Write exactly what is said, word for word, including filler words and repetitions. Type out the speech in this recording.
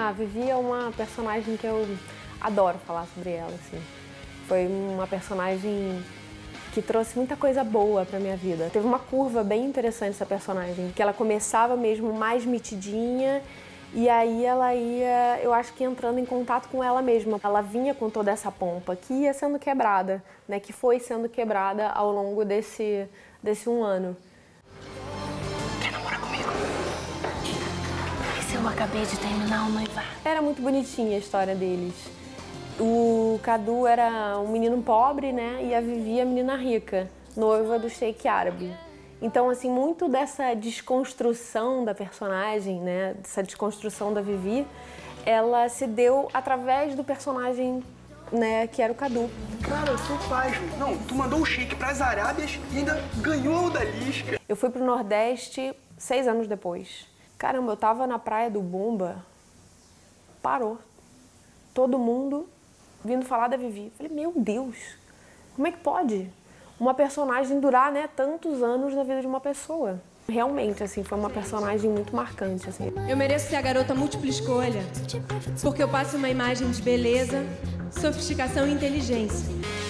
Ah, a Vivi é uma personagem que eu adoro falar sobre ela, assim. Foi uma personagem que trouxe muita coisa boa pra minha vida. Teve uma curva bem interessante essa personagem, que ela começava mesmo mais metidinha e aí ela ia, eu acho que entrando em contato com ela mesma. Ela vinha com toda essa pompa que ia sendo quebrada, né, que foi sendo quebrada ao longo desse, desse um ano. Quer namorar comigo? E se eu acabei de terminar o noivado? Era muito bonitinha a história deles. O Cadu era um menino pobre, né, e a Vivi a menina rica, noiva do sheik árabe. Então, assim, muito dessa desconstrução da personagem, né, dessa desconstrução da Vivi, ela se deu através do personagem, né, que era o Cadu. Cara, eu sou pasmo. Não, tu mandou o sheik pras Arábias e ainda ganhou o da Lisca. Eu fui pro Nordeste seis anos depois. Caramba, eu tava na praia do Bumba, parou. Todo mundo vindo falar da Vivi. Falei, meu Deus, como é que pode uma personagem durar, né, tantos anos na vida de uma pessoa? Realmente, assim, foi uma personagem muito marcante, assim. Eu mereço ser a garota múltipla escolha, porque eu passo uma imagem de beleza, sofisticação e inteligência.